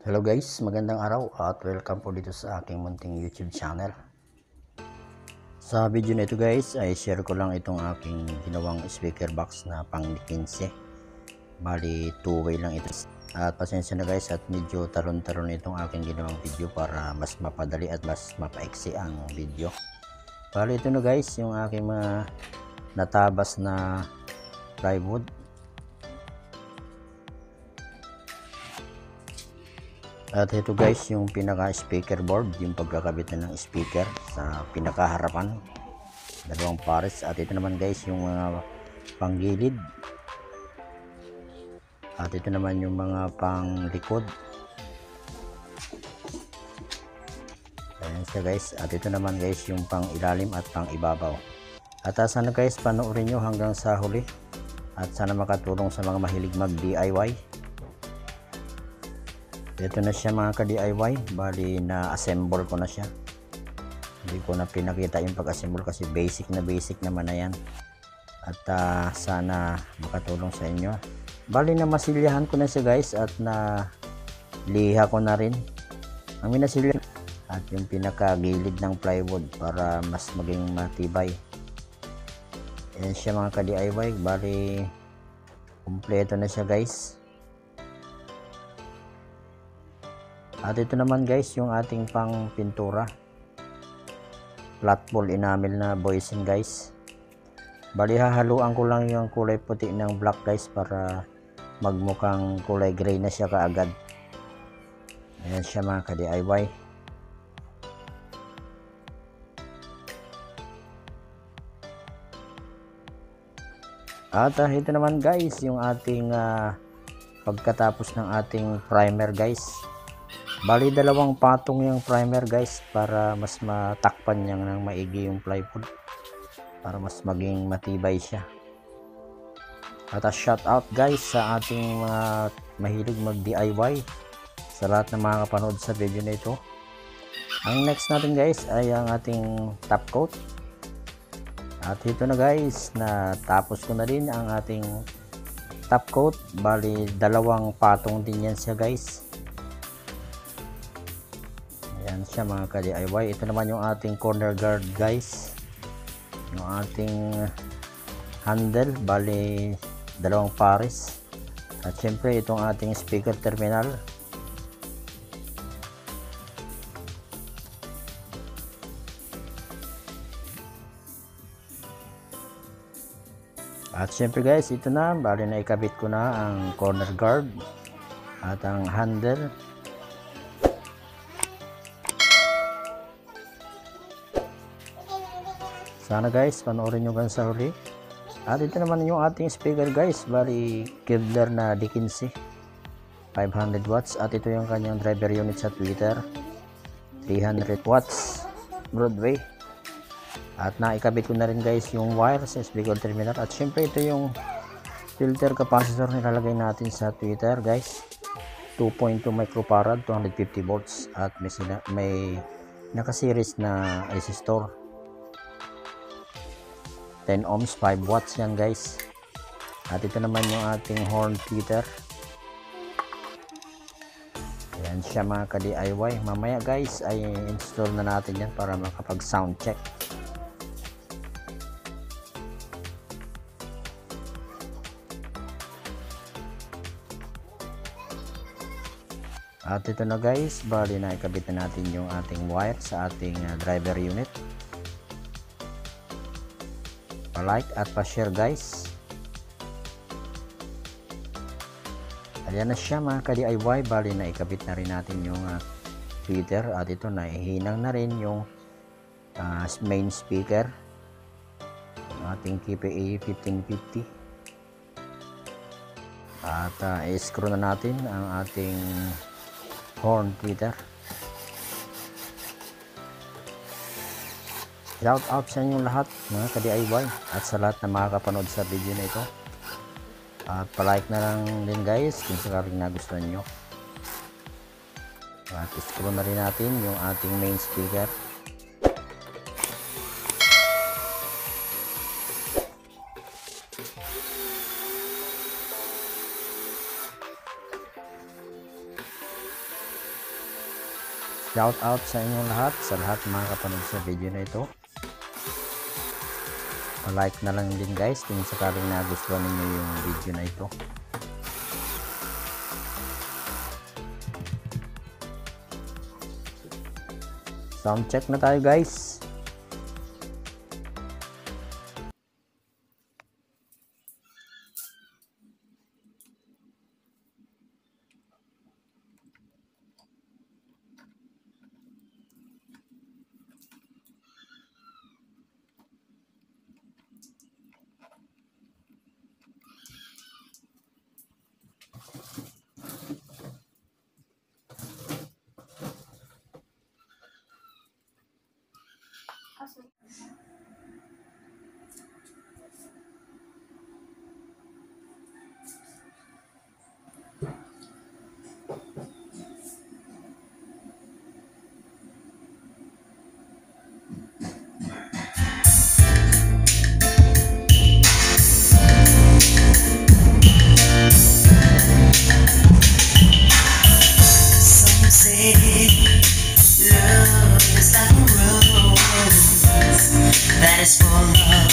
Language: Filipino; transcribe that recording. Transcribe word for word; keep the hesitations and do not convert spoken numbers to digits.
Hello guys, magandang araw at welcome po dito sa aking munting YouTube channel. Sa video na ito guys ay share ko lang itong aking ginawang speaker box na pang fifteen. Bali two way lang ito. At pasensya na guys at medyo talon-talon itong aking ginawang video para mas mapadali at mas mapaiksi ang video. Bali ito na guys yung aking mga natabas na plywood. At ito guys yung pinaka speaker board, yung pagkakabit na ng speaker sa pinakaharapan, dalawang pares. At ito naman guys yung mga panggilid, at ito naman yung mga panglikod. Ayan siya guys. At ito naman guys yung pang ilalim at pang ibabaw. At uh, sana guys panoorin nyo hanggang sa huli at sana makatulong sa mga mahilig mag D I Y. Ito na siya mga ka-D I Y, bali na-assemble ko na siya. Hindi ko na pinakita yung pag-assemble kasi basic na basic naman na yan. At uh, sana makatulong sa inyo. Bali na masilyahan ko na siya guys at na liha ko na rin. Ang minasilya at yung pinaka-gilid ng plywood para mas maging matibay. Ayan siya mga ka-D I Y, bali kumpleto na siya guys. At ito naman guys yung ating pang pintura, flat wall enamel na boysen guys. Bali hahaluan ko lang yung kulay puti ng black guys para magmukhang kulay gray na siya kaagad. Ayan siya mga ka-D I Y. At uh, ito naman guys yung ating uh, pagkatapos ng ating primer guys. Bali dalawang patong yung primer guys para mas matakpan niya ng maigi yung plywood, para mas maging matibay siya. At a shout out guys sa ating mga mahilig mag D I Y, sa lahat ng mga kapanood sa video na ito. Ang next natin guys ay ang ating top coat. At ito na guys, na tapos ko na rin ang ating top coat. Bali dalawang patong din yan siya guys. Ayan siya mga ka-D I Y. Ito naman yung ating corner guard guys, yung ating handle, bali dalawang pares. At syempre itong ating speaker terminal. At syempre guys ito na, bali na ikabit ko na ang corner guard at ang handle. Sana guys panoorin nyo gan sa huli. At ito naman yung ating speaker guys, bali Kevlar na D fifteen five hundred watts. At ito yung kanyang driver unit sa tweeter, three hundred watts Broadway. At naikabit ko na rin guys yung wire sa speaker terminal. At syempre ito yung filter capacitor na ilalagay natin sa tweeter guys, two point two microfarad, two hundred fifty volts. At may, sina, may naka-series na resistor, ten ohms, five watts yan guys. At ito naman yung ating horn tweeter. Ayan siya mga ka-D I Y. Mamaya guys ay install na natin yan para makapag sound check. At ito na guys, bali na ikabit na natin yung ating wire sa ating uh, driver unit. Pa-like at pa-share guys. Ayan na siya mga ka-D I Y, bali na ikabit na rin natin yung uh, tweeter. At ito na ihinang na rin yung uh, main speaker, yung ating K P A fifteen fifty. At uh, i-screw na natin ang ating horn tweeter. Shout out sa inyong lahat mga ka-D I Y at sa lahat na makakapanood sa video na ito. At palike na lang din guys kung sakaling nagustuhan nyo. At screw na rin natin yung ating main speaker. Shout out sa inyong lahat, sa lahat mga kapanood sa video na ito. Like na lang din guys kung sakaling nagustuhan ninyo yung video na ito. Sound check na tayo guys. Love is like a rose that is full of